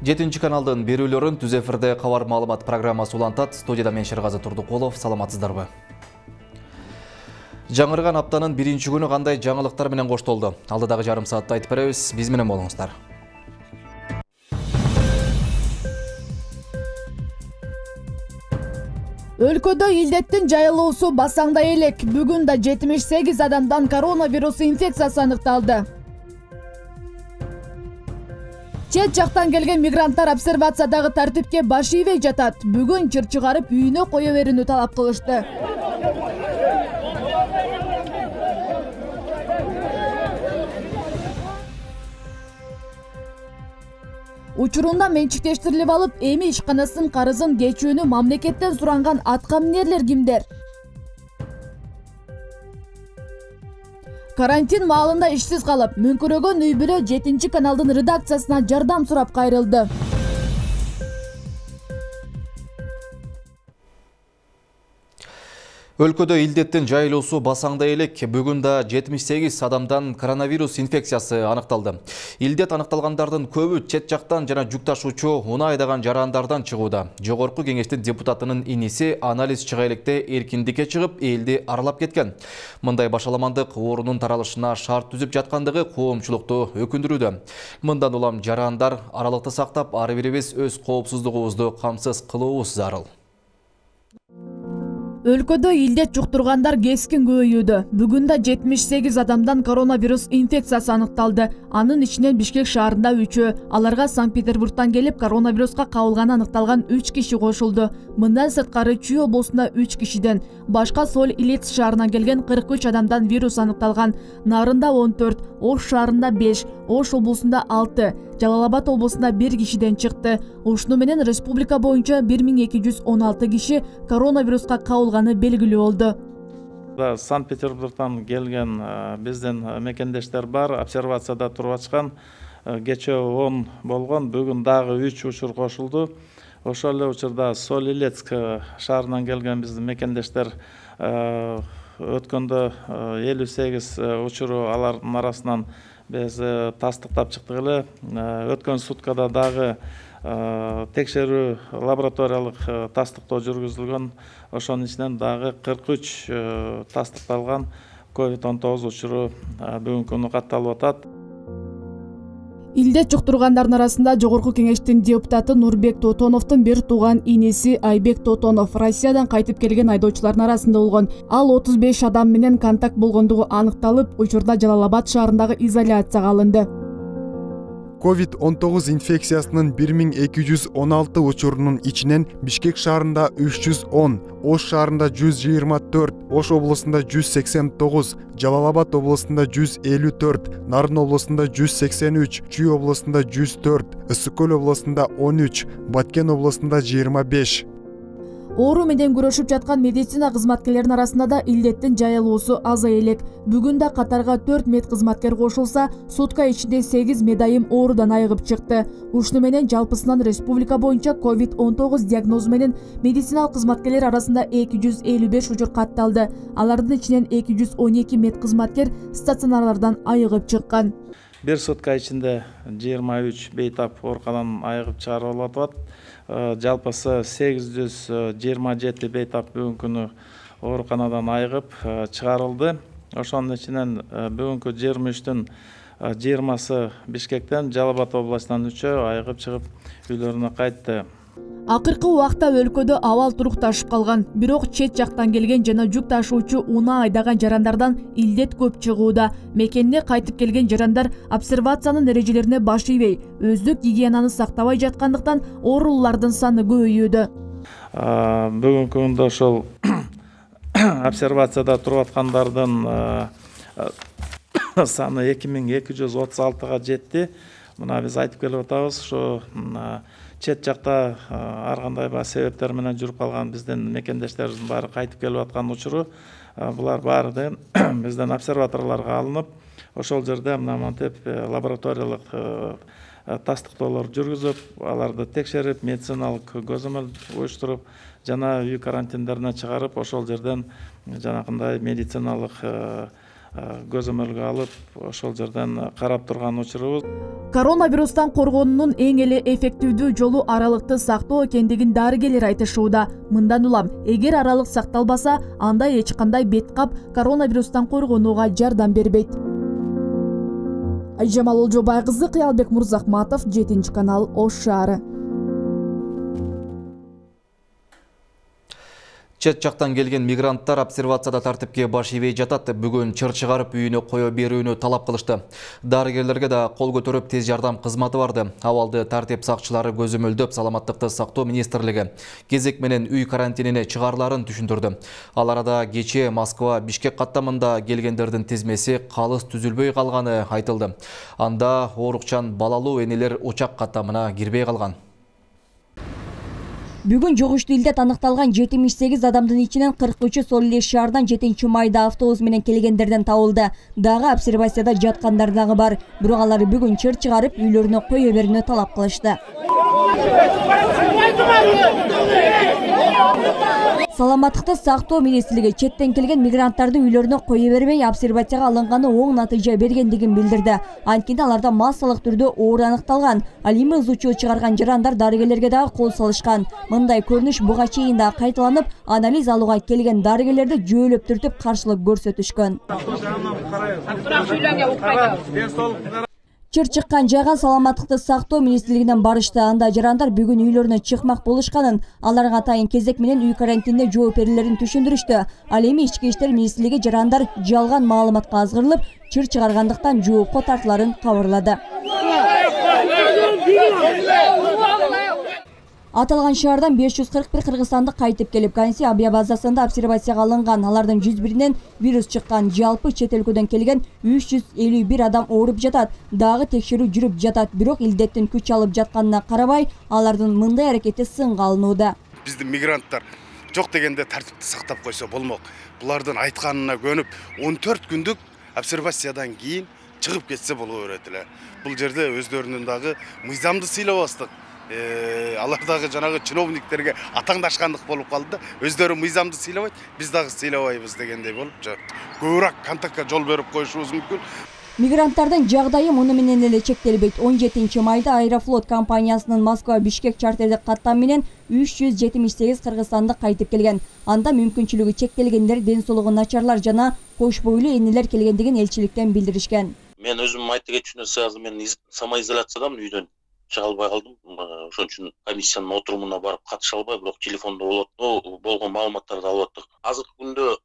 7 каналдын берүүлөрүн түз эфирде кабар маалымат программасы улантат. Студияда мен Шерғазы Турдукулов, саламатсыздарбы. Жаңырган аптанын биринчи күнү кандай жаңылыктар менен коштолду? Алдыдагы жарым саатта айтып беребиз. Биз менен болуңуздар. Өлкөдө илдеттин жайылуусу басаңдай элек. Бүгүн да 78 адамдан коронавирус инфекциясы аныкталды. Чет жактан келген мигранттар обсервациядагы тартипке баш ийбей жатат. Бүгүн чыр чыгарып үйүнө кое берүүнү талап кылышты. Учурунда менчиктештирилип алып, эми ишканасын карызын кечүүнү мамлекеттен суранган аткаминерлер кимдер? Карантин маалында ишсиз калып, мүңкүрөгөн үй бүлө 7 каналдын редакциясына жардам сурап кайрылды. Өлкөдө илдеттин жайылуусу басаңдай элек. Бүгүн да 78 адамдан коронавирус инфекциясы аныкталды. Илдет аныкталгандардын көбү чет жактан жана жүк ташуучу унаа айдаган жарандардан чыгууда. Жогорку кеңештин депутатынын иниси анализ чыга электе эркиндикке чыгып, элди аралап кеткен. Мындай башаламандык оорунун таралышына шарт түзүп жаткандыгы коомчулукту өкүндүрүүдө. Мындан улам жарандар аралыкты сактап, ар бирибиз өз коопсуздугубузду камсыз кылуубуз зарыл. Өлкөдө илдет жуктургандар кескин көбөйүүдө. Бүгүн да 78 адамдан коронавирус инфекциясы аныкталды. Анын ичинен Бишкек шаарында 3-өө, аларга Санкт-Петербургтан келип коронавируска кабылганы аныкталган 3 киши кошулду. Мындан сырткары Чүй облусунда 3 кишиден, башка Соль-Илецк шаарынан келген 43 адамдан вирус аныкталган. Нарында 14, Ош шаарында 5, Ош облусунда 6, Жалал-Абад облусунда 1 кишиден чыкты. Ушуну менен республика боюнча 1216 киши коронавируска кабылганы белгилүү болду. Санкт-Петербургтан келген биздин мекендештер бар, обсервацияда туруп ачкан. Кечээ 10 болгон, бүгүн дагы 3 учур кошулду. Ошол эле учурда Соль-Илецк шаарынан келген биздин мекендештер өткөндө 58 учуру алардын арасынан биз тастыктап чыктык эле. Өткөн суткада дагы текшерүү лабораториялык тастыктоо жүргүзүлгөн. Ошонун ичинен дагы 43 тастыкталган COVID-19 учуру бүгүнкү күнү катталып атат. Илдет жуктургандардын арасында Жогорку кеңештин депутаты Нурбек Тотоновдун бир тууган иниси Айбек Тотонов Россиядан кайтып келген айдоочулардын арасында болгон. Ал 35 адам менен контакт болгондугу аныкталып, учурда Жалал-Абад шаарындагы изоляцияга алынды. COVID-19 инфекциясынын 1216 учурунун ичинен Бишкек шаарында 310, Ош шаарында 124, Ош облусунда 189, Жалал-Абад облусунда 154, Нарын облусунда 183, Чүй облусунда 104, Ысык-Көл облусунда 13, Баткен облусунда 25. Оору менен күрөшүп жаткан медицина кызматкерлеринин арасында да илдеттин жайылуусу азай элек. Бүгүн да катарга 4 медкызматкер кошулса, сутка ичинде 8 медайым оорудан айыгып чыкты. Ушуну менен жалпысынан республика боюнча COVID-19 диагнозу менен медициналык кызматкерлер арасында 255 учур катталды. Алардын ичинен 212 медкызматкер стационарлардан айыгып чыккан. Бир сутка ичинде 23 бейтап ооруканадан айыгып чыгарылып атат. Жалпысы 827 бейтап бүгүнкү күнү ооруканадан айыгып чыгарылды. Ошонун ичинен бүгүнкү 23-түн 20-сы Бишкектен, Жалал-Абад областынан 3-өө айыгып чыгып үйлөрүнө кайтты. Акыркы убакта өлкөдө абал турукташып калган, бирок чет жактан келген жана жүк ташуучу унаа айдаган жарандардан илдет көп чыгууда. Мекенине кайтып келген жарандар обсервациянын эрежелерине баш ийбей, өздүк гигиенаны сактабай жаткандыктан оорулардын саны көбөйүүдө. Бүгүнкү күндө ошол обсервацияда туруп аткандардын саны 2236-га жетти. Мына биз айтып келип атабыз, ошо чет жакта ар кандай себептер менен жүрүп калган биздин мекендештерибиздин баары кайтып келип аткан учуру, булар баары бизден обсерваторлорго алынып, ошол жерде мынтип лабораториялык тастыктоолор жүргүзүп, аларды текшерип, медициналык көзөмөл уюштуруп, жана үй карантиндерине чыгарып, ошол жерден жанакындай медициналык көзөмөлгө алып ошол жерден карап турган учурубуз. Коронавирустан коргоонун эң эле эффективдүү жолу аралыкты сактоо экендигин дарыгерлер айтышууда. Мындан улам, эгер аралык сакталбаса, анда эч кандай бет кап коронавирустан коргонууга жардам бербейт. Айжамал Олжобай кызы, Кыялбек Мурзахматов, 7 канал, Ош шаары. Чет жактан келген мигранттар обсервацияда тартипке баш ийбей жатат. Бүгүн чыр чыгарып үйүнө кое берүүнү талап кылышты. Дарыгерлерге да кол көтөрүп тез жардам кызматы барды. Абалды тартип сакчылары көзөмөлдөп, саламаттыкты сактоо министрлиги кезек менен үй карантинине чыгарларын түшүндүрдү. Ал арада кечээ Москва Бишкек каттамында келгендердин тизмеси калыс түзүлбөй калганы айтылды. Анда оорукчан балалуу энелер очак каттамына кирбей калган. Бүгүн жогуштуу илдет аныкталган 78 адамдын ичинен 43-ü Солилеш шаардан 7 майда автобус менен келгендерден табылды. Дагы обсервацияда жаткандар дагы бар. Бирок алар бүгүн чыр чыгарып үйлөрүнө кое берүүнү талап кылышты. Саламаттыкты сактоо министрлиги четтен келген мигранттарды үйлөрүнө кое бербей обсервацияга алынганы оң натыйжа бергендигин билдирди. Анткени аларда массалык түрдө оор аныкталган. Ал эми ызучу чыгарган жарандар дарыгерлерге дагы кол салышкан. Мындай көрүнүш буга чейин да кайталанып, анализ алууга келген дарыгерлерди жөөлөп түртүп каршылык көрсөтүшкөн. Чыр чыккан жайга саламаттыкты сактоо министрлигинен барышты. Анда жарандар бүгүн үйлөрүнө чыкмак болушканын, аларга атайын кезек менен үй карантинине жооп берүүлөрүн түшүндүрүштү. Ал эми ички иштер министрлиги жарандар жалган маалыматка азгырылып, чыр чыгаргандыктан жоопко тартыларын кабарлады. Аталган шаардан 541 кыргызстандык кайтып келип, Ганси авиабазасында обсервацияга алынган. Алардын 101-нен вирус чыккан. Жалпы чет өлкөдөн келген 351 адам ооруп жатат. Дагы текшерүү жүрүп жатат. Бирок илдеттин күч алып жатканына карабай, алардын мындай аракети сынга алынууда. Биздин мигранттар жок дегенде тартипти сактап койсо болмок. Булардын айтканына көнүп 14 күндүк обсервациядан кийин чыгып кетсе боло берет эле. Бул жерде өздөрүнүн дагы мыйзамды сыйлабастык. Алардагы жанагы чиновниктерге атаңдашкандык болуп калды да, өздөрү мыйзамды сыйлабайт, биз дагы сыйлабайбыз дегендей болуп, көбүрөөк контактка жол берип коюшубуз мүмкүн. Мигранттардын жагдайы муну менен эле чектелбейт. 17 майда Аэрофлот компаниясынын Москва Бишкек чартердик каттам менен 378 кыргызстандык кайтып келген. Анда мүмкүнчүлүгү чектелгендер, ден соолугу начарлар жана кош бойлуу энелер келгендигин элчиликтен билдиришкен. Мен өзүм айтып кетчүнөсү азыр мен самоизоляциядамын, үйдөн чыга албай калдым. Ошон үчүн комиссиянын отурумуна барып катыша албай, бирок телефондо болгон маалыматтарды алып аттык. Азыркы күндө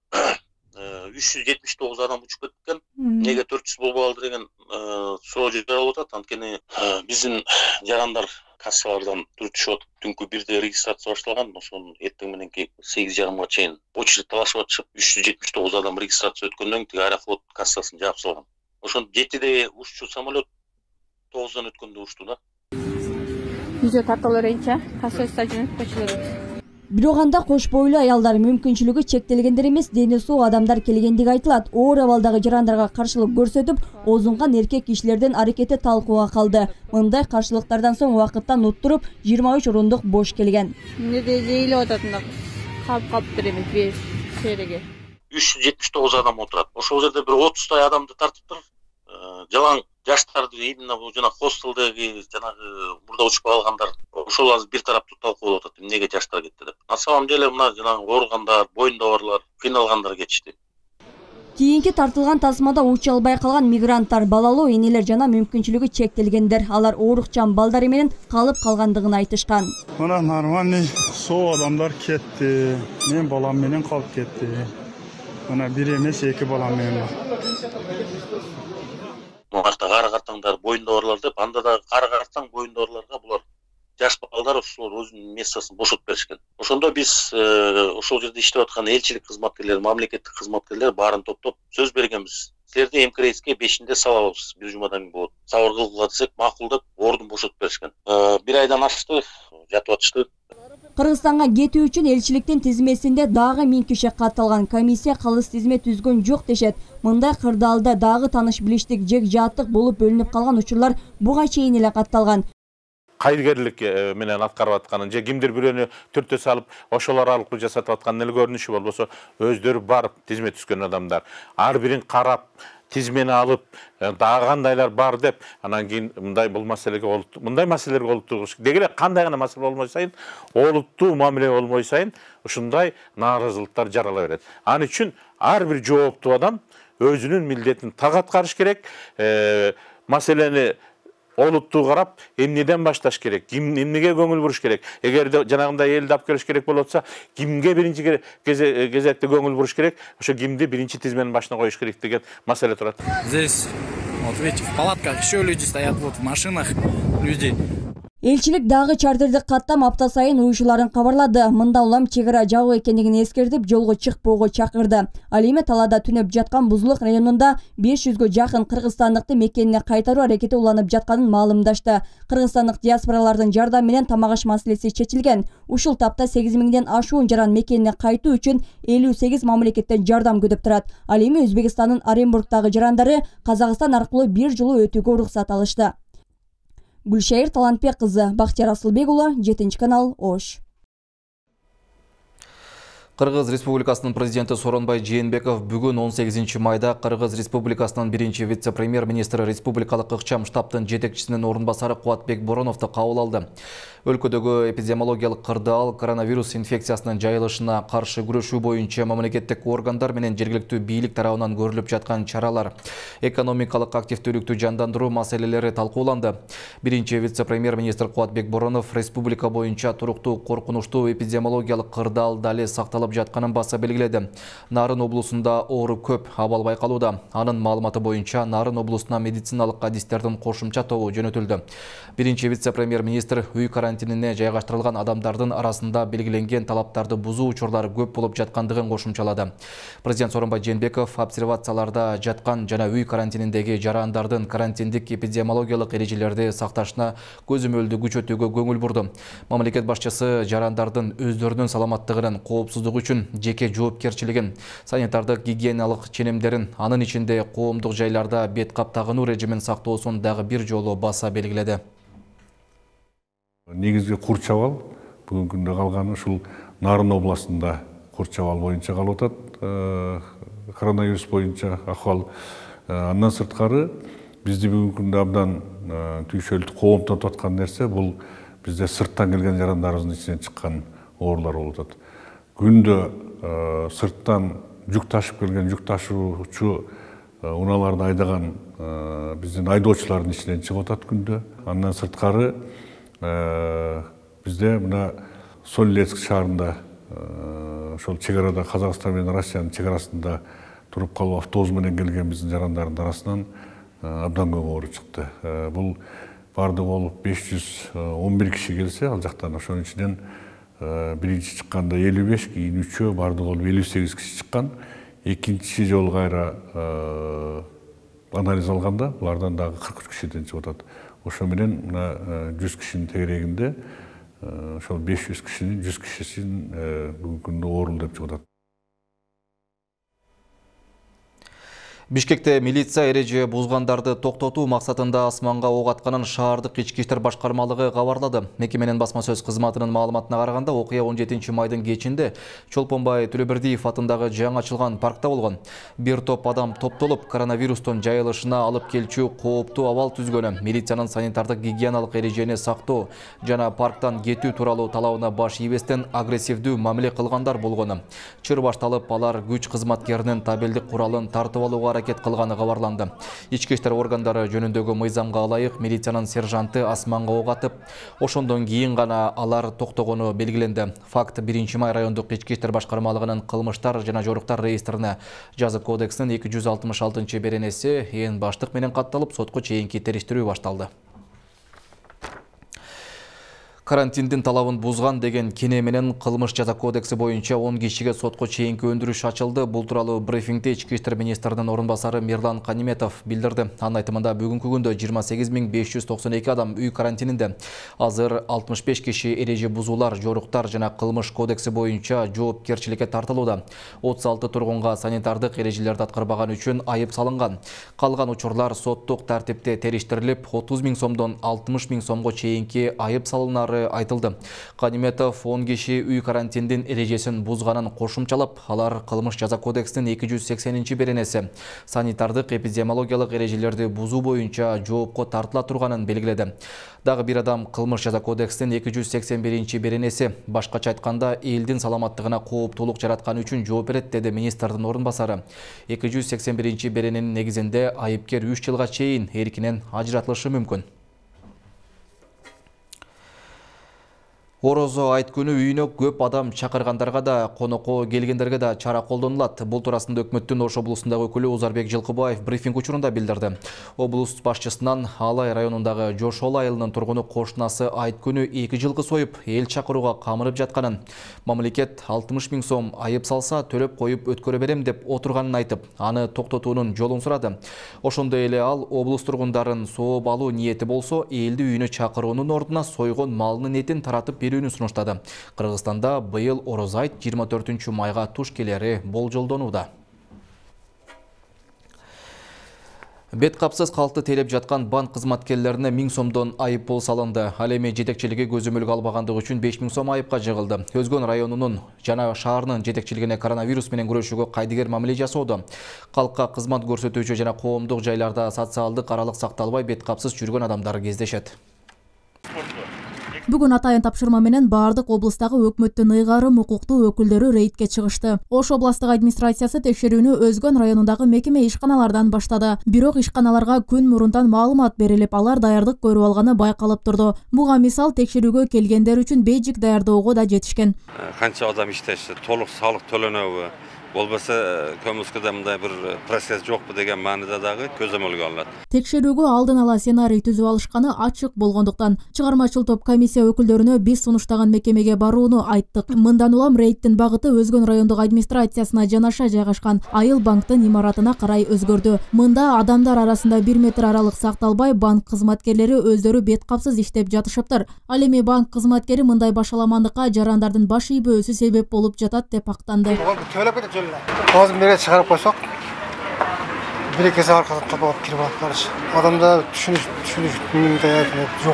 379 адам учуп кеткен. Неге 400 болбой калды деген суроо жаралып атат. Анткени биздин жарандар кассалардан түртүшүп атып, түнкү 1-де регистрация башталган. Ошонун эртең мененки 8:30 чейин очередь талашып атышып, 379 адам регистрация өткөндөн кийин Аэрофлот кассасын жаап салган. Ошон 7-де уччу самолет 9-дан өткөндө учту да. Видео тартууларынча касса стадионун көчөлөрү. Бирок анда кош бойлуу аялдар, мүмкүнчүлүгү чектелгендер эмес, дени соо адамдар келгендиги айтылат. Оор абалдагы жарандарга каршылык көрсөтүп, озунган эркек кишилердин аракети талкууга калды. Мындай каршылыктардан соң убакыттан уттуруп 23 орундук бош келген. Эмнеде жейилип атат мына калп беребиз бир сереге. 379 адам отурат. Ошол жерде бир 30 адамды тартыптыр. Жалаң жаштарды именно жана хостелдеги жанагы мурда учуп калгандар, ошол азыр бир тараптуу талкуулап атат. Эмнеге жаштар кетти деп. На самом деле мына жанагы ооругандар, боюнда барлар, кыйналгандар кетишти. Кийинки тартылган тасмада уча албай калган мигранттар, балалуу энелер жана мүмкүнчүлүгү чектелгендер. Алар оорукчан балдары менен калып калгандыгын айтышкан. Мына нормальный соо адамдар кетти. Мен балам менен калып кетти. Мына бир эмес 2 балам менен бар. Муракта кара картаңдар, боюнда барлар деп, анда да кара картаң, боюнда барларга булар жаш балдар ошолор өзүнүн местосын бошотуп беришкен. Ошондо биз ошол жерде иштеп аткан элчилик кызматкерлер, мамлекеттик кызматкерлер баарын топтоп сөз бергенбиз. Силерди МКРСке 5-inde салабыз, бир жумадан кийин болот. Сабыр кылгыла десек, макул деп ордун бошотуп беришкен. Бир айдан ашты, жатып атышты. Кыргызстанга кетүү үчүн элчиликтин тизмесинде дагы 1000 киши катталган. Комиссия калыс тизме түзгөн жок дешет. Мындай кырдаалда дагы таныш билиштик, жек жааттык болуп бөлүнүп калган учурлар буга чейин эле катталган. кайдыгерлик менен аткарып атканын же кимдир бирөөнү түртө салып ошолор аркылуу жасатып аткан эле көрүнүшү болбосо өздөрү барып тизме түзгөн адамдар ар бирин карап тизмени алып дагы кандайлар бар деп анан кийин мындай маселелерге олуттуу деги эле кандай гана маселе болмой сайын олуттуу мамиле болмой сайын ушундай нааразылыктар жарала берет. Ал үчүн ар бир жооптуу адам өзүнүн милдетин так аткарыш керек, маселени олуттуу карап, эмнеден башташ керек, эмнеге көңүл буруш керек. Эгерде жанагындай элди алып келиш керек болуп атса, кимге биринчи кезекте көңүл буруш керек, ошо кимди биринчи тизменин башына коюш керек деген маселе турат. Здесь, вот видите, в палатках еще люди стоят, вот в машинах люди. Элчилик дагы чартерди каттам апта сайын уюшуларын кабарлады. Мында улам чек ара жабык экендигин эскертип, жолго чыкпоого чакырды. Ал эми талаада түнөп жаткан Бузулук районунда 500гө жакын кыргызстандыкты мекенине кайтаруу аракети уланып жатканын маалымдашты. Кыргызстандык диаспоралардын жардамы менен тамак аш маселеси чечилген. Ушул тапта 8000ден ашуун жаран мекенине кайтуу үчүн 58 мамлекеттен жардам күтүп турат. Ал эми Өзбекстандын Оренбургдагы жарандары Казакстан аркылуу бир жолу өтүүгө уруксат алышты. Гүлшайыр Талантбек кызы, Бактияр Асылбек уулу, 7 канал, Ош. Кыргыз Республикасынын президенти Сооронбай Жээнбеков бүгүн 18 майда Кыргыз Республикасынын биринчи вице-премьер-министри республикалык ыкчам штабтын жетекчисинин орун басары Кубатбек Бороновду кабыл алды. Өлкөдөгү эпидемиологиялык кырдаал коронавирус инфекциясынын жайылышына каршы күрөшүү боюнча мамлекеттик органдар менен жергиликтүү бийлик тарабынан көрүлүп жаткан чаралар, экономикалык активдүүлүктү жандандыруу маселелери талкууланды. Биринчи вице-премьер-министр Кубатбек Боронов республика боюнча туруктуу коркунучтуу эпидемиологиялык кырдаал дали сакталып жатканын баса белгиледи. Нарын облусунда оору көп абал байкалууда. Анын маалыматы боюнча Нарын облусуна медициналык адистердин кошумча тобу жөнөтүлдү. Биринчи вице-премьер-министр үй карантинине жайгаштырылган адамдардын арасында белгиленген талаптарды бузуу учурлары көп болуп жаткандыгын кошумчалады. Президент Сооронбай Жээнбеков обсервацияларда жаткан жана үй карантининдеги жарандардын карантиндик эпидемиологиялык эрежелерди сакташына көзөмөлдү күчөтүүгө көңүл бурду. Мамлекет башчысы жарандардын өздөрүнүн саламаттыгынын коопсуздугу үчүн жеке жоопкерчилигин, санитардык гигиеналык ченемдерин, анын ичинде коомдук жайларда бет кап тагынуу режимин сактоосун дагы бир жолу баса белгиледи. Негизги курчабал бүгүнкү күндө калганы ушул Нарын областында курчабал боюнча калып атат. Коронавирус боюнча акыбал. Андан сырткары бизди бүгүнкү күндө абдан түйшөлтүп коомтотуп аткан нерсе бул бизде сырттан келген жарандарыбыздын ичинен чыккан оорулар болуп атат. Күндө сырттан жүк ташып келген жүк ташуучу унааларды айдаган биздин айдоочулардын ичинен чыгып атат күндө. Андан сырткары бизде мына Солилецк шаарында ошол чек арада Казакстан менен Россиянын чек арасында туруп калып автобус менен келген биздин жарандардын арасынан абдан көп оору чыкты. Бул бардыгы болуп 511 киши келсе, ал жактан ошонун ичинен биринчи чыкканда 55, кийин 3-өө бардыгы болуп 58 киши чыккан. Экинчи жолу кайра анализ алганда булардан дагы 43 кишиден чыгып атат. Ошо менен мына 100 кишинин тегерегинде ошол 500 кишинин 100 кишисин бүгүнкү күндө оорул деп чыгып атат. Бишкекте милиция эреже бузгандарды токтотуу максатында асманга ок атканын шаардык ички иштер башкармалыгы кабарлады. Мекеменин басма сөз кызматынын маалыматына караганда, окуя 17 майдын кечинде Чолпонбай Төлөбердиев атындагы жаңы ачылган паркта болгон. Бир топ адам топтолуп, коронавирустун жайылышына алып келчү кооптуу абал түзгөнү, милициянын санитардык гигиеналык эрежени сактоо жана парктан кетүү тууралуу талабына баш ийбестен агрессивдүү мамиле кылгандар болгону. Чыр башталып, алар күч кызматкеринин табелдик куралын тартып алууга аракет кылганы кабарланды. Ички иштер органдары жөнүндөгү мыйзамга ылайык милициянын сержанты асманга ок атып, ошондон кийин гана алар токтогону белгиленди. Факт 1 май райондук ички иштер башкармалыгынын кылмыштар жана жоруктар реестрине жазык кодексинин 266 беренеси ээн баштык менен катталып, сотко чейинки териштирүү башталды. Карантиндин талабын бузган деген кине менен кылмыш жаза кодекси боюнча 10 кишиге сотко чейинки өндүрүш ачылды. Бул тууралуу брифингде Ички иштер министринин орун басары Мирлан Каниметов билдирди. Анын айтымында бүгүнкү күндө 28592 адам үй карантининде. Азыр 65 киши эреже бузуулар, жоруктар жана кылмыш кодекси боюнча жоопкерчиликке тартылууда. 36 тургунга санитардык эрежелерди аткарбаган үчүн айып салынган. Калган учурлар соттук тартипте териштирилип, 30 000 сомдон 60 000 сомго чейинки айып салынары айтылды. Каниметов 10 киши үй карантиндин эрежесин бузганын кошумчалап, алар кылмыш жаза кодексинин 280 беренеси санитардык эпидемиологиялык эрежелерди бузуу боюнча жоопко тартыла турганын белгиледи. Дагы бир адам кылмыш жаза кодексинин 281 беренеси, башкача айтканда, элдин саламаттыгына кооптуулук жараткан үчүн жооп берет, деди министрдин орун басары. 281 берененин негизинде айыпкер 3 жылга чейин эркинен ажыратылышы мүмкүн. Орозо айт күнү үйүнө көп адам чакыргандарга да, конокко келгендерге да чара колдонулат. Бул туурасында өкмөттүн Ош облусундагы өкүлү Узарбек Жылкыбаев брифинг учурунда билдирди. Облус башчысынан Алай районундагы Жошол айылынын тургуну кошунасы айт күнү 2 жылкы союп, эл чакырууга камырып жатканын, мамлекет 60 000 сом айып салса төлөп коюп өткөрө берем деп отурганын айтып, аны токтотуунун жолун сурады. Ошондой эле ал облус тургундарын сооп алуу ниети болсо, элди үйүнө чакыруунун ордуна сойгон малынын этин таратып берүүнү сунуштады. Кыргызстанда быйыл Ороз айт 24 майга туш келери болжолдонууда. Бет капсыз калкты тейлеп жаткан банк кызматкерлерине 1000 сомдон айып пул салынды. Ал эми жетекчилиги көзөмөлгө албагандыгы үчүн 5000 сом айыпка жыгылды. Өзгөн районунун жана шаарынын жетекчилигине коронавирус менен күрөшүүгө кайдыгер мамиле жасоодо. Калкка кызмат көрсөтүүчү жана коомдук жайларда социалдык аралык сакталбай бет капсыз жүргөн адамдар кездешет. Бүгүн атайын тапшырма менен бардык облустагы өкмөттүн ыйгарым укуктуу өкүлдөрү рейдке чыгышты. Ош областык администрациясы текшерүүнү Өзгөн районундагы мекеме ишканалардан баштады. Бирок ишканаларга күн мурунтан маалымат берилип, алар даярдык көрүп алганы байкалып турду. Буга мисал текшерүүгө келгендер үчүн бейжик даярдоого да жетишкен. Канча адам иштешти, толук салык төлөнөбү, болбосо көмүскөдө мындай бир процесс жокпу деген мааниде дагы көзөмөлгө алынат. Текшерүүгө алдын ала сценарий түзүп алышканы ачык болгондуктан чыгармачыл топ комиссия өкүлдөрүнө биз сунуштаган мекемеге барууну айттык. Мындан улам рейдтин багыты Өзгөн райондук администрациясына жанаша жайгашкан Айыл банктын имаратына карай өзгөрдү. Мында адамдар арасында 1 метр аралык сакталбай, банк кызматкерлери өздөрү бет капсыз иштеп жатышыптыр. Ал эми банк кызматкери мындай башаламандыкка жарандардын баш ийбөөсү себеп болуп жатат деп актанды. Азыр мере чыгарып койсок, бир-эки саат калып кирип алыптыр. Адамда түшүнүш жок.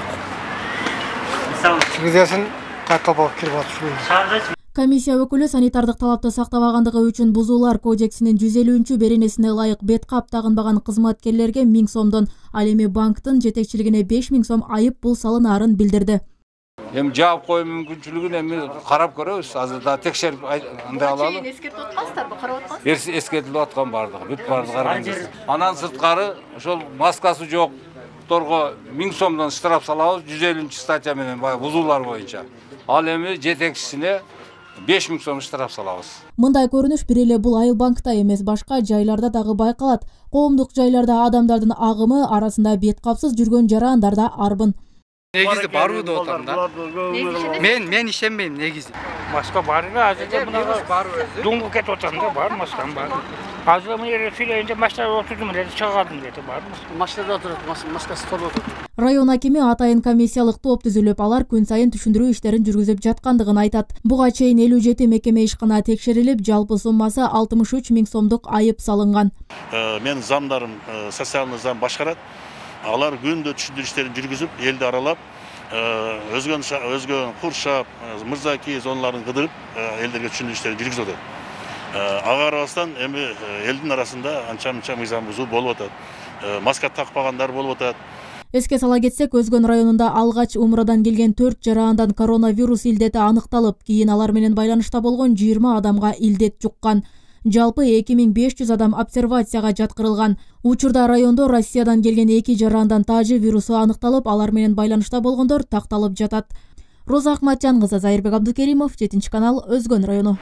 Телевизиясын кайталап алып кирип алып. Комиссия өкүлү санитардык талапты сактабагандыгы үчүн бузуулар кодексинин 150 беренесине ылайык бет кап тагынбаган кызматкерлерге 1000 сомдон, ал эми банктын жетекчилигине 5000 сом айып пул салынаарын билдирди. Эми жаап коюу мүмкүнчүлүгүн эми карап көрөбүз. Азыр да текшерип андай алалы. Эскертип аткансыздарбы, карап аткансызбы? Эскертилип аткан бардыгы, бүт бардыгы аргандыр. Анан сырткары ошол маскасы жокторго 1000 сомдон штраф салабыз, 150 статья менен бузуулар боюнча. Ал эми жетекчисине 5000 сом штраф салабыз. Мындай көрүнүш бир эле бул Айыл банкта эмес, башка жайларда дагы байкалат. Коомдук жайларда адамдардын агымы арасында бет капсыз жүргөн жарандарда арбын. Негизи баруу деп атам да. Мен ишенбейм негизи. Маска барга азырда мына дуңгу кетип атам да, бар маскам бар. Азыр мына сүйлөйүндө машинада отурдум эле чыгардым деди, бар. Машинада отурат, маскасы толуп отурат. Район акими атайын комиссиялык топ түзүлүп, алар күн сайын түшүндүрүү иштерин жүргүзүп жаткандыгын айтат. Буга чейин 57 мекеме ишкана текшерилип, жалпы суммасы 63 000 сомдук айып салынган. Мен замдарым социалдык зам башкарат. Алар күндө түшүндүрүү иштерин жүргүзүп, элди аралап, өзгөн Куршап, Мырзаки зоналарын кыдырып, элдерге түшүндүрүү иштерин жүргүзөт. Ага карабастан эми элдин арасында анча-мынча мыйзам бузуу болуп атат. Маска такпагандар болуп атат. Эске сала кетсек, Өзгөн районунда алгач Умрадан келген 4 жарандан коронавирус илдети аныкталып, кийин алар менен байланышта болгон 20 адамга илдет жуккан. Жалпы 2500 адам обсервацияга жаткырылган. Учурда райондо Россиядан келген 2 жарандан тажы вирусу аныкталып, алар менен байланышта болгондор такталып жатат. Роза Акматжан кызы, Зайырбек Абдукеримов, 7 канал, Өзгөн району.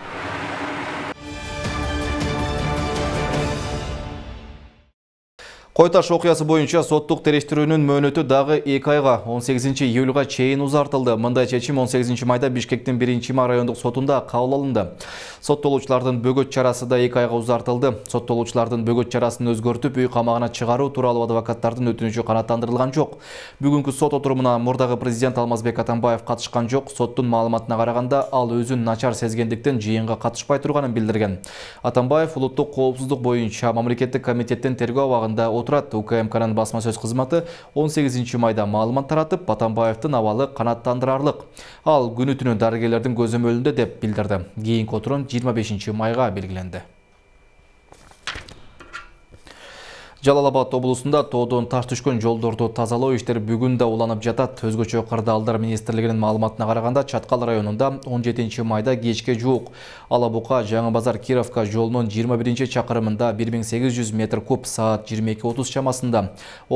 Кой Таш окуясы боюнча соттук териштирүүнүн мөөнөтү дагы 2 айга 18 июлга чейин узартылды. Мындай чечим 18 майда Бишкектин 1-ма райондук сотунда кабыл алынды. Соттолуучулардын бөгөт чарасы да 2 айга узартылды. Соттолуучулардын бөгөт чарасын өзгөртүп үй камагына чыгаруу тууралуу адвокаттардын өтүнүчү канааттандырылган жок. Бүгүнкү сот отурумуна мурдагы президент Алмазбек Атамбаев катышкан жок. Соттун маалыматына караганда ал өзүн начар сезгендиктен жыйынга катышпай турганын билдирген. Атамбаев улуттук коопсуздук боюнча мамлекеттик комитеттин тергөө абагында отурат. УКМКнын басма сөз кызматы 18 майда маалымат таратып, Атамбаевдин абалы канааттандырарлык. Ал күнү түнү дарыгерлердин көзөмөлүндө деп билдирди. Кийинки отурум 25 майга белгиленди. Жалал-Абад облусунда тоодон таш түшкөн жолдорду тазалоо иштери бүгүн да уланып жатат. Өзгөчө Кырдаалдар министрлигинин маалыматына караганда Чаткал районунда 17 майда кечке жуук Ала Бука Жаңы Базар Кировка жолунун 21-чакырымында 1800 метр куб саат 22:30 чамасында,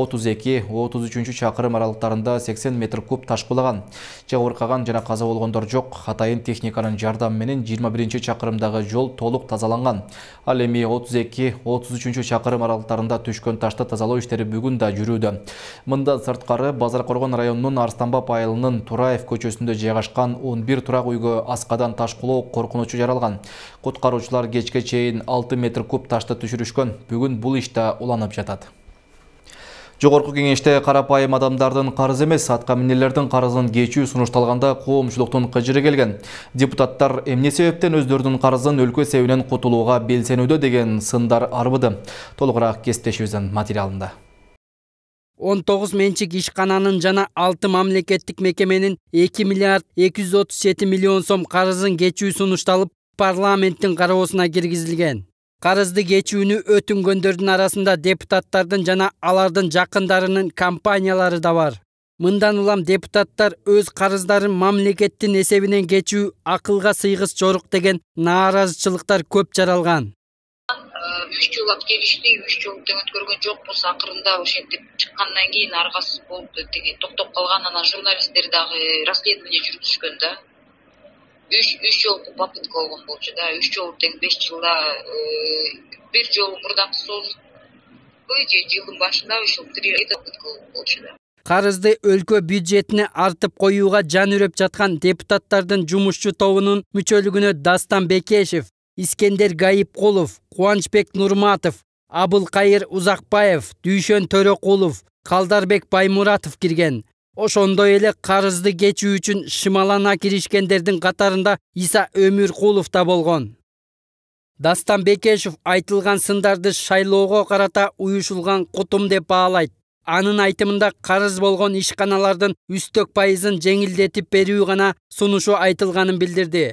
32-33 чакырым аралыктарында 80 метр куб таш кулаган. Жабыркаган жана каза болгондор жок. Атайын техниканын жардамы менен 21-чакырымдагы жол толук тазаланган. Ал эми 32-33 чакырым аралыктарында түшкөн ташты тазалоо иштери бүгүн да жүрүүдө. Мындан сырткары Базар Коргон районунун Арстанбап айылынын Тураев көчөсүндө жайгашкан 11 турак үйгө аскадан таш кулоо коркунучу жаралган. Куткаруучулар кечке чейин 6 метр куб ташты түшүрүшкөн. Бүгүн бул иш да уланып жатат. Жогорку кеңеште карапайым адамдардын карызы эмес, атка минерлердин карызын кечүү сунушталганда коомчулуктун кыжыры келген. Депутаттар эмне себептен өздөрүнүн карызын өлкө эсебинен кутулууга белсенүүдө деген сындар арбыды. Толугураак кесиптешибиздин материалында. 19 менчик ишкананын жана 6 мамлекеттик мекеменин 2 миллиард 237 миллион сом карызын кечүү сунушталып, парламенттин кароосуна киргизилген. Карызды кечүүнү өтүнгөндөрдүн арасында депутаттардын жана алардын жакындарынын компаниялары да бар. Мындан улам депутаттар өз карыздарын мамлекеттин эсебинен кечүү акылга сыйгыс жорук деген нааразычылыктар көп жаралган. 3 жолап келишти, 3 жол тең өткөргөн жокпуз, акырында ошентип чыккандан кийин аргасыз болуп деген токтоп калган. Анан журналисттер дагы расследование жүргүзүшкөн да. 3 жол попытка болгон болчу да. 3 жол тең 5 жылда, 1 жол мурдакы созулуп же жылдын башында ошол 3 попытка болчу да. Карызды өлкө бюджетине артып коюуга жан үрөп жаткан депутаттардын жумушчу тобунун мүчөлүгүнө Дастан Бекешев, Искендер Гайыпкулов, Кубанычбек Нурматов, Абылкайыр Узакбаев, Дүйшөн Төрөкулов, Калдарбек Баймуратов кирген. Ошондой эле карызды кечүү үчүн шымалана киришкендердин катарында Иса Өмүркулов да болгон. Дастан Бекешев айтылган сындарды шайлоого карата уюшулган кутум деп баалайт. Анын айтымында карыз болгон ишканалардын үстөк пайызын жеңилдетип берүү гана сунушу айтылганын билдирди.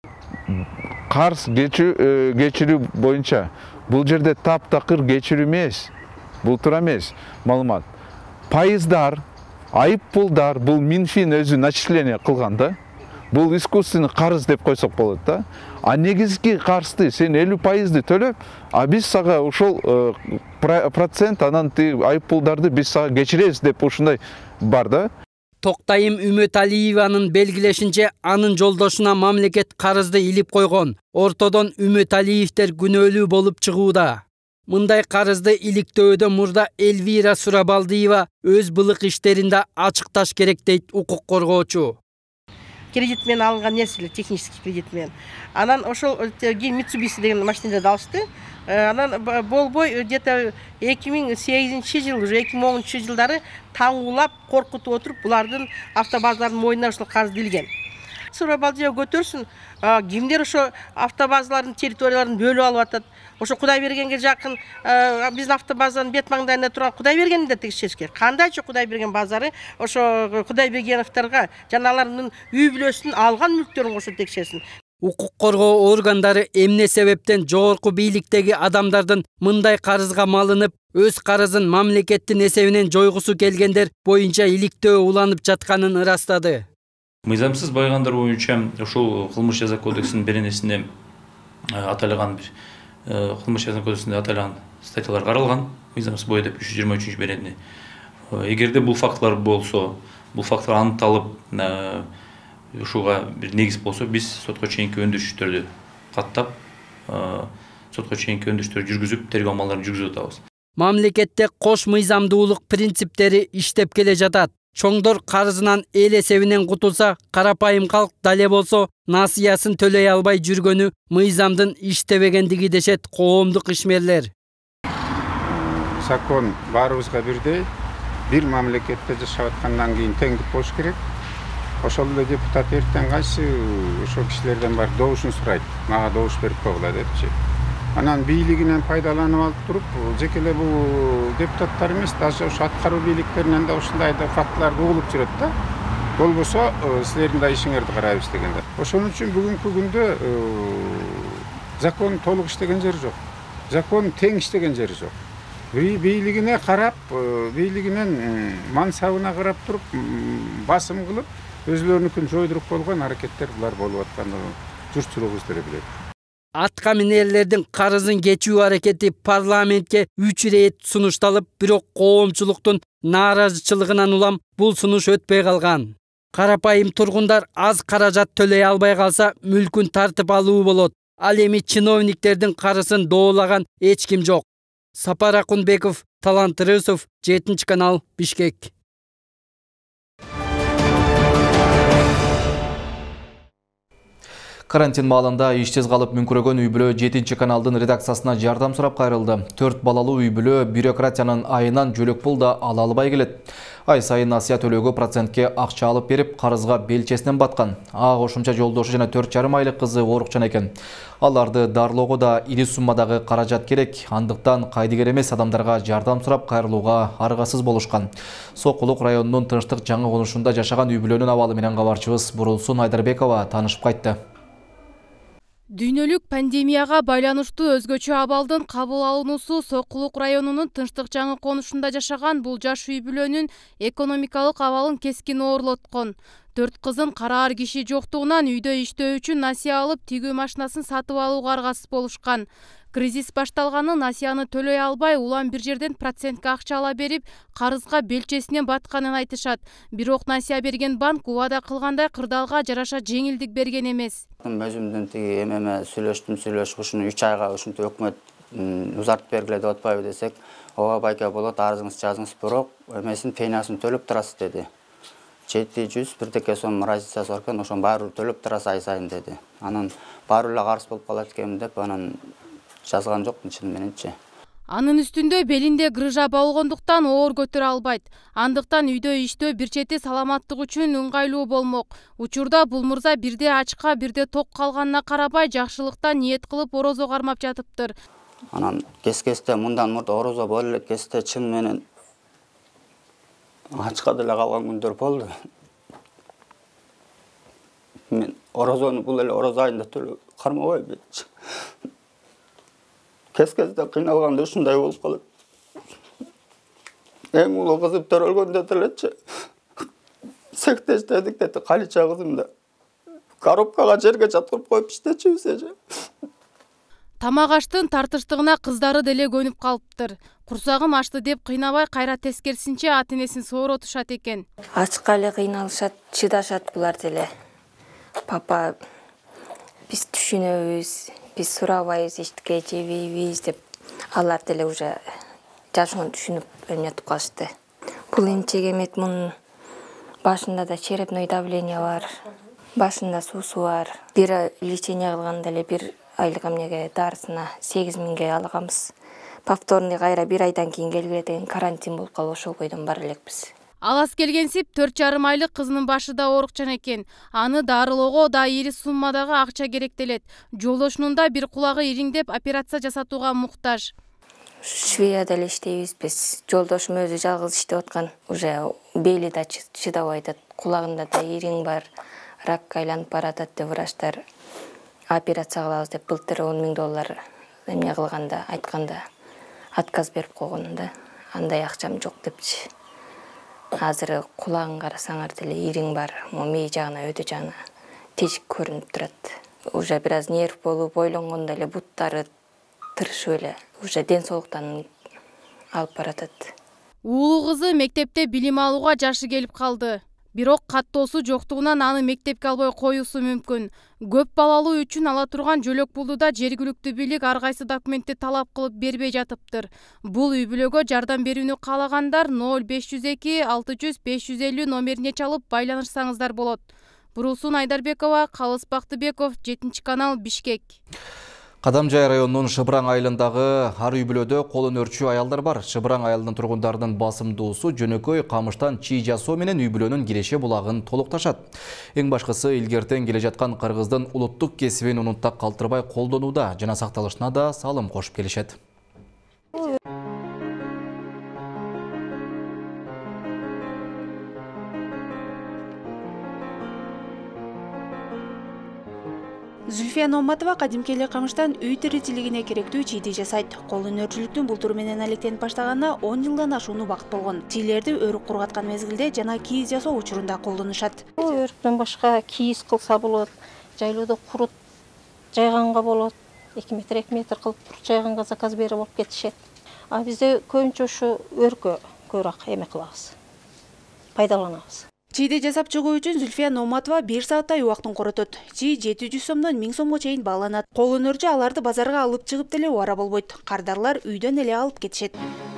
Карыз кечирүү боюнча бул жерде таптакыр кечирүү эмес, бул туура эмес маалымат. Пайыздар, айып пулдар, бул Минфин өзү начисление кылган да. Бул искусственный карыз деп койсок болот да. А негизги карызды сен 50%ды төлөп, а биз сага ошол процент анан айып пулдарды биз сага кечиребиз деп ушундай бар да. Токтайым Үмөталиеванын белгилешинче, анын жолдошуна мамлекет карызды илип койгон. Ортодон Үмөталиевдер күнөөлүү болуп чыгууда. Мындай карызды иликтөөдө мурда Эльвира Сурабалдиева өз былык иштеринде ачыкташ керек дейт укук коргоочу. Кредит менен алынган нерселер, технический кредит менен. Анан ошол Mitsubishi деген машинада алышты. Анан болбой где-то 2008 жыл, уже 2010 жылдары таңуулап, коркутуп отуруп, булардын автобазалардын мойнуна ошол карызды илген. Сурабалдиева көтөрсүн, кимдер ошо автобазалардын территорияларын бөлүп алып атат. Ошо Кудайбергенге жакын биздин автобазанын бет маңдайында турган Кудайбергенди да текшериш керек. Кандайча Кудайберген базары ошо Кудайбергеновторго жана алардын үй бүлөсүнүн алган мүлктөрүн кошо текшерсин. Укук коргоо органдары эмне себептен жогорку бийликтеги адамдардын мындай карызга малынып, өз карызын мамлекеттин эсебинен жойгусу келгендер боюнча иликтөө уланып жатканын ырастады. Мыйзамсыз байгандар боюнча ошол кылмыш жаза кодексинин беренесинде аталган бир кылмыш жаза кодексинде аталган статьялар каралган. Мыйзамсыз бой деп 323 беренеси. Эгерде бул фактылар болсо, бул фактылар аныкталып, ушуга бир негиз болсо, биз сотко чейинки өндүрүштөрдү каттап, сотко чейинки өндүрүштөр жүргүзүп, тергөө амалдарын жүргүзүп атабыз. Мамлекетте кош мыйзамдуулук принциптери иштеп келе жатат. Чоңдор карызынан эл эсебинен кутулса, карапайым калк дале болсо насыясын төлөй албай жүргөнү мыйзамдын иштебегендиги дешет коомдук ишмерлер. Закон баарыбызга бирдей, бир мамлекетте жашап аткандан кийин теңдик болуш керек. Ошол эле депутат эртең кайсы ошол кишилерден бар добушун сурайт. Мага добуш берип койгула депчи. Анан бийлигинен пайдаланып алып туруп, жеке эле бул депутаттар эмес, даже ошо аткаруу бийликтеринен да ушундай да фактыларды угулуп жүрөт да. Болбосо силердин да ишиңерди карайбыз дегенде. Ошон үчүн бүгүнкү күндө закон толук иштеген жери жок. Закон тең иштеген жери жок. Бийлигине карап, бийлигинен мансабына карап туруп, басым кылып, өзлөрүнүкүн жойдуруп болгон аракеттер булар болуп аткандыгын журтчулук өздөрү билет. Атка минерлердин карызын кечүү аракети парламентке 3 рет сунушталып, бирок коомчулуктун нааразычылыгынан улам бул сунуш өтпөй калган. Карапайым тургундар аз каражат төлөй албай калса, мүлкүн тартып алуу болот. Ал эми чиновниктердин карысын доолаган эч ким жок. Сапар Акунбеков, Талант Рысов, 7 канал, Бишкек. Карантин маалында иштез калып мүнкүрөгөн үй бүлө 7 каналдын редакциясына жардам сурап кайрылды. 4 балалуу үй бүлө бюрократиянын айынан жөлөк пул да ала албай келет. Ай сайын насыя төлөөгө процентке акча алып берип, карызга белчесинен баткан. А кошумча жолдошу жана 4,5 айлык кызы оорукчан экен. Аларды дарылоого да ири суммадагы каражат керек. Андыктан кайдыгер эмес адамдарга жардам сурап кайрылууга аргасыз болушкан. Сокулук районунун Тынчтык жаңы конушунда жашаган үй бүлөнүн абалы менен кабарчыбыз Бурулсун Айдарбекова таанышып кайтты. Дүйнөлүк пандемияга байланыштуу өзгөчө абалдын кабыл алынуусу Сокулук районунун Тынчтык жаңы конушунда жашаган бул жаш үй бүлөнүн экономикалык абалын кескин оорлоткон. 4 кызын караар киши жоктугунан үйдө иштөө үчүн насыя алып, тигүү машинасын сатып алууга аргасыз болушкан. Кризис башталганы насыяны төлөй албай, улам бир жерден процентке акча ала берип, карызга белчесинен батканын айтышат. Бирок насыя берген банк убада кылгандай кырдаалга жараша жеңилдик берген эмес. Өзүмдүн тиги эмеме сүйлөштүм, ушуну 3 айга ушинтип өкмөт узартып бергиле деп атпайбы десек, ооба байке болот, арызыңыз жазыңыз, бирок эмесин пенясын төлөп турасыз деди. 700 бирдеке сом разницасы бар экен, ошон баары төлөп турасыз ай сайын деди. Анан баары эле карыз болуп калат экен деп анан жазган жокмун чын мененчи. Анын үстүндө белинде грыжа болгондуктан оор көтөрө албайт. Андыктан үйдө иштөө бир чети саламаттык үчүн ыңгайлуу болмок. Учурда бул мырза бирде ачка, бирде ток калганына карабай, жакшылыктан ниет кылып орозо кармап жатыптыр. Анан кес-кесте мындан мурда орозо болуп эле кесте чын менен ачка деле калган күндөр болду. Мен орозону бул эле орозо айында төлөп кармабайбы. Кес-кезде кыйналганда ушундай болуп калат. Эң улуу кызым төрөлгөндө делечи. Сектештедик деди, калича кызым да. Коробкага жерге жаткырып коюп иштечүбүз эже. Тамак аштын тартыштыгына кыздары деле көнүп калыптыр. Курсагым ачты деп кыйнабай, кайра тескерисинче ата-энесин сооротушат экен. Ачка эле кыйналышат, чыдашат булар деле. Папа, биз түшүнөбүз, биз сурабайбыз, эчтеке жебейбиз деп алар деле уже жашоон түшүнүп эмнетип калышты. Бул эмчек эмет, мунун башында да черепной давление бар, башында суусу бар. Бир лечение кылганда эле 1 айлык эмнеге дарысына 8000ге алганбыз. Повторный кайра 1 айдан кийин келгиле деген карантин болуп калып ошол бойдон бара элекпиз. Алас келгенсип 4,5 айлык кызынын башында оорукчан экен. Аны дарылоого да ири суммадагы акча керектелет. Жолдошунун да бир кулагы ириңдеп операция жасатууга муктаж. Швеяда эле иштейбиз биз. Жолдошум өзү жалгыз иштеп аткан. Уже бели да чыдабай атат. Кулагында да ириң бар. Ракка айланып баратат деп врачтар операция кылабыз деп былтыр $10,000 эмне кылганда айтканда отказ берип койгон да. Андай акчам жок депчи. Азыр кулагын карасаңар деле ириң бар. Мээ жагына өтө жагына тешик көрүнүп турат. Уже бир аз нерв болуп ойлонгондо эле буттары тырышып эле уже ден соолуктан алып баратат. Уулу кызы мектепте билим алууга жашы келип калды. Бирок каттоосу жоктугунан аны мектепке албай коюусу мүмкүн. Көп балалуу үчүн ала турган жөлөк пулду да жергиликтүү бийлик ар кайсы документти талап кылып бербей жатыптыр. Бул үй бүлөгө жардам берүүнү каалагандар 0502 600 550 номерине чалып байланышсаңыздар болот. Бурусун Айдарбекова, Калыс Бактыбеков, 7-канал, Бишкек. Кадамжай районунун Шыбраң айылындагы ар үй бүлөдө кол өнөрчү аялдар бар. Шыбраң айылынын тургундарынын басымдуусу жөнөкөй камыштан чий жасоо менен үй бүлөнүн киреше булагын толукташат. Эң башкысы илгертен келе жаткан кыргыздын улуттук кесибин унутта калтырбай колдонууда жана сакталышына да салым кошуп келишет. Зүлфия Номатова кадимки эле камыштан үй тиричилигине керектүү чийди жасайт. Кол өнөрчүлүктүн бул туру менен алектенип баштаганына 10 жылдан ашууну убакыт болгон. Чийлерди өрүк кургаткан мезгилде жана кийиз жасоо учурунда колдонушат. Өрүктөн башка кийиз кылса болот, жайлоодо курут жайганга болот. 2 метр кылып курут жайганга заказ берип алып кетишет. А бизде көбүнчө ушу өркө көбүрөөк эме кылабыз. Пайдаланабыз. Чийди жасап чыгуу үчүн Зүлфия Номатова 1 сааттай убактын коротот. Чий 700 сомдон 1000 сомго чейин бааланат. Кол өнөрчү аларды базарга алып чыгып деле убара болбойт. Кардарлар үйдөн эле алып кетишет.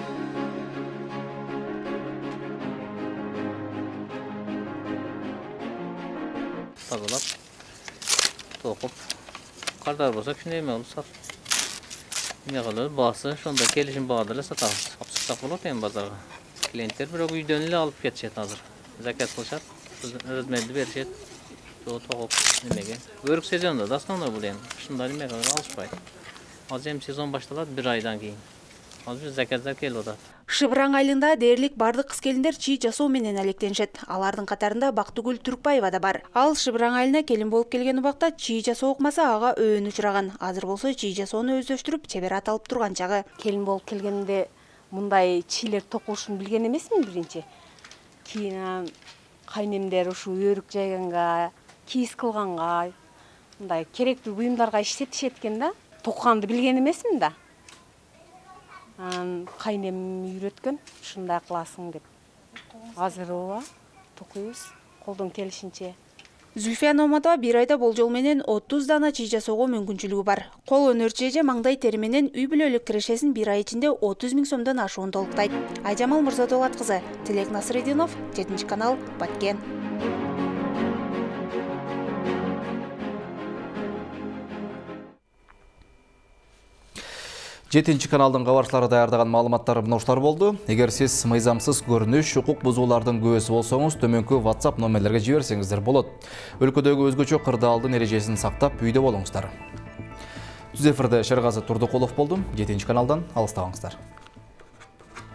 Тазалап, токуп, кардар болсо кичине эме кылып сат. Эмне кылып, баасы ошондо келишим баада эле сатабыз. Алып болот эми базарга. Клиенттер бирок үйдөн эле алып кетишет азыр. Заказ кылышат, размерди беришет. Тогуп немеге. Өрүк сезонунда да основной бул эми. Ушундай немеге алышпайт. Азыр эми сезон башталат 1 айдан кийин. Азыр заказдар келип атат. Шыбраң айылында дээрлик бардык кыз келиндер чий жасоо менен алектенишет. Алардын катарында Бактыгүл Түркбаева да бар. Ал Шыбраң айылына келин болуп келген убакта чий жасоо укмаса ага өөнү учураган. Азыр болсо чий жасоону өздөштүрүп, чебер аталып турган чагы. Келин болуп келгенде мындай чийлер токулушун билген эмесмин биринчи. Кийин кайнемдер ушу өрүк жайганга, кийиз кылганга, мындай керектүү буюмдарга иштетишет экен да. Токуганды билген эмесмин да. Кайнем үйрөткөн, ушундай кыласың деп. Азыр ооба, токуйбуз колдон келишинче. Зүлфия Номатова 1 айда болжол менен 30 дана чий жасоого мүмкүнчүлүгү бар. Кол өнөрчү эже маңдай тери менен үй бүлөлүк кирешесин 1 ай ичинде 30 000 сомдон ашуун толуктайт. Айжамал Мырзадолат кызы, Тилек Насыридинов, 7-канал, Баткен. 7-каналдын кабарчылары даярдаган маалыматтар мынушулар болду. Эгер сиз мыйзамсыз көрүнүш, укук бузуулардын күбөсү болсоңуз, төмөнкү WhatsApp номерлерге жиберсеңиздер болот. Өлкөдөгү өзгөчө кырдаалдын эрежесин сактап үйдө болуңуздар. Түз эфирде Шергаzy Турдукулов болдум. 7-каналдан алыстабаңыздар.